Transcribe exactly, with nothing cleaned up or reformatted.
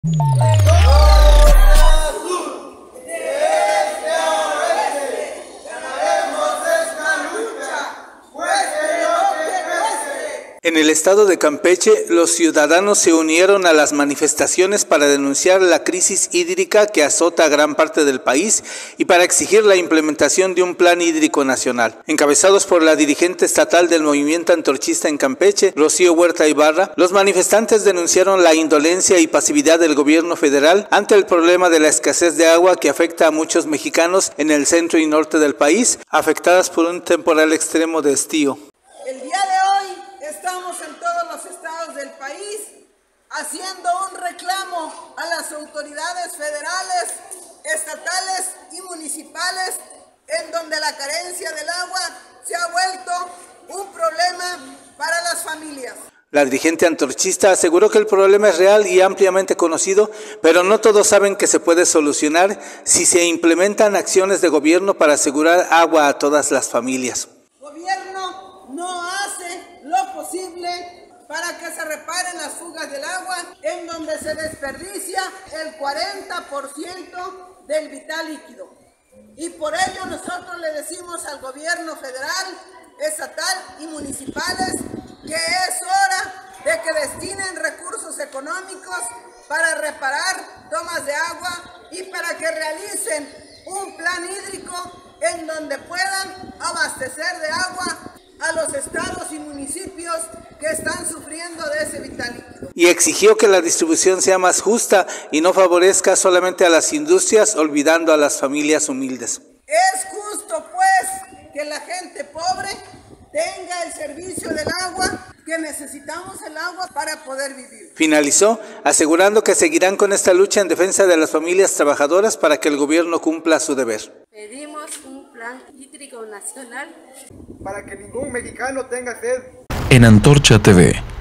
En el estado de Campeche, los ciudadanos se unieron a las manifestaciones para denunciar la crisis hídrica que azota a gran parte del país y para exigir la implementación de un plan hídrico nacional. Encabezados por la dirigente estatal del movimiento antorchista en Campeche, Rocío Huerta Ibarra, los manifestantes denunciaron la indolencia y pasividad del gobierno federal ante el problema de la escasez de agua que afecta a muchos mexicanos en el centro y norte del país, afectadas por un temporal extremo de estío. El día de hoy estamos en todos los estados del país haciendo un reclamo a las autoridades federales, estatales y municipales, en donde la carencia del agua se ha vuelto un problema para las familias. La dirigente antorchista aseguró que el problema es real y ampliamente conocido, pero no todos saben que se puede solucionar si se implementan acciones de gobierno para asegurar agua a todas las familias. El gobierno no hace lo posible para que se reparen las fugas del agua, en donde se desperdicia el cuarenta por ciento del vital líquido. Y por ello nosotros le decimos al gobierno federal, estatal y municipales que es hora de que destinen recursos económicos para reparar tomas de agua y para que realicen un plan hídrico en donde puedan abastecer de agua a los estados y municipios que están sufriendo de ese vital líquido. Y exigió que la distribución sea más justa y no favorezca solamente a las industrias, olvidando a las familias humildes. Es justo, pues, que la gente pobre tenga el servicio del agua, que necesitamos el agua para poder vivir. Finalizó asegurando que seguirán con esta lucha en defensa de las familias trabajadoras para que el gobierno cumpla su deber. Pedimos un plan hídrico nacional para que ningún mexicano tenga sed. En Antorcha T V